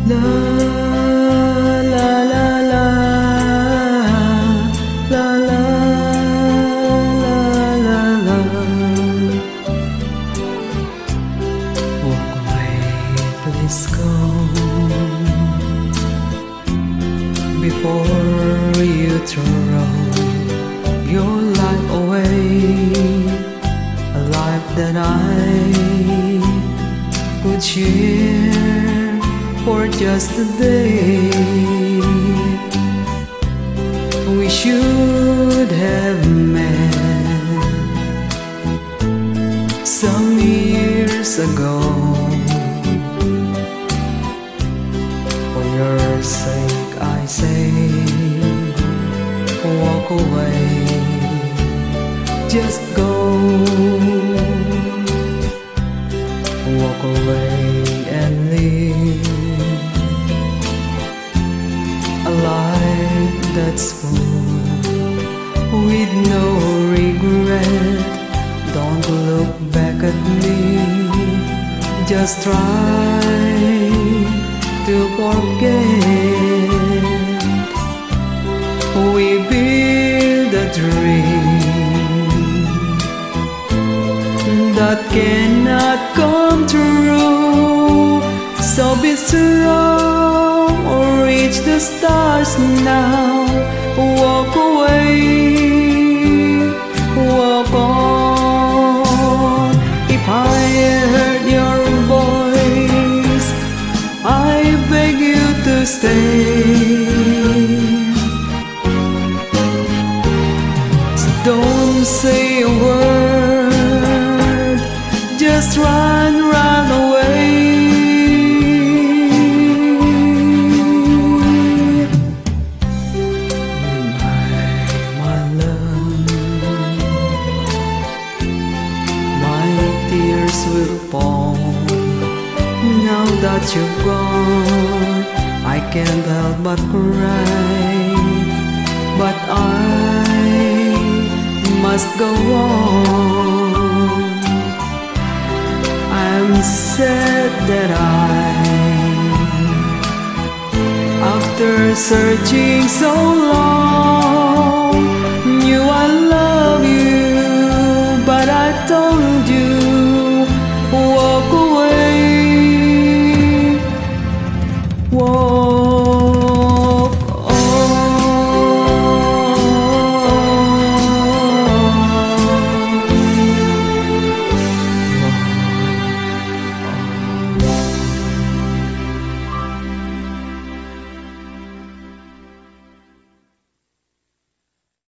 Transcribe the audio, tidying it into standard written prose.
La la la la la la la la. Walk away, please go, before you throw your life away, a life that I could share for just a day. We should have met some years ago. For your sake I say, walk away, just go. Walk away and live a life that's full, with no regret. Don't look back at me, just try to forget. We build a dream that cannot come true. So be strong or reach the stars now. Walk away, walk on. If I heard your voice, I beg you to stay. So don't say a word, just run, run away. My love, my tears will fall. Now that you're gone, I can't help but cry. But I must go on. I'm sad that after searching so long,